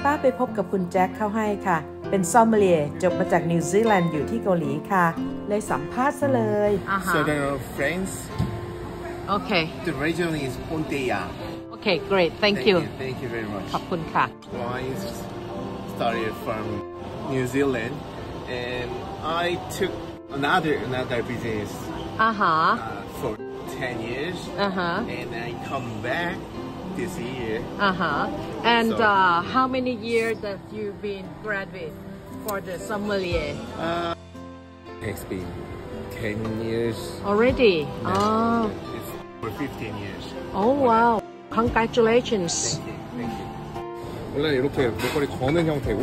ป้าไปพบกับคุณแจ็คเข้าให้ค่ะเป็นซอมเมลียจบมาจากนิวซีแลนด์อยู่ที่เกาหลีค่ะเลยสัมภาษณ์ซะเลย So they are friends. Okay. The region is Ponteia. Okay, great. Thank you. Thank you very much. ขอบคุณค่ะ I started from New Zealand, and I took another business for 10 years, and I come back this year. And how many years that you've been graduate for the sommelier? It's been 10 years. Already? It's for 15 years. Oh wow! Congratulations. Thank you. 원래 이렇게 목걸이 거는 형태고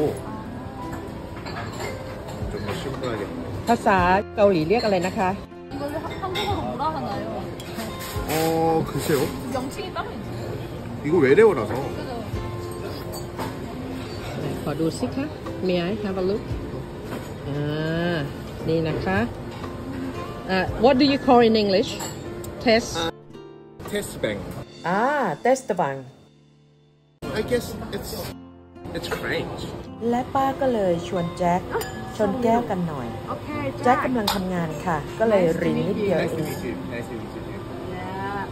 좀 더 심플하게. ภาษาเกาหลีเรียกอะไรนะคะ 이거를 한국어로 뭐라 하나요? 글쎄요. 명칭이 따로 있나요? 이거 외래어라서. ขอดูสิคะ May I have a look? นี่นะคะ What do you call in English? Test. 테스뱅. เตสต์บัง I guess it's French. และป้าก็เลยชวนแจ็คชนแก้วกันหน่อย Okay, แจ็คกำลังทำงานค่ะก็เลยรินนิดเดียว Nice เอ to ง meet you. Nice to meet you. Yeah.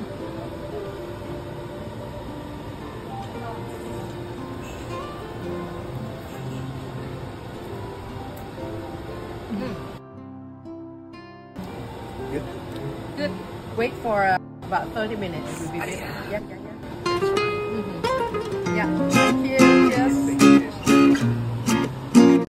Good. Good. Wait for about 30 minutes. We'll be ready. Yeah. Yeah. Thank you. Cheers.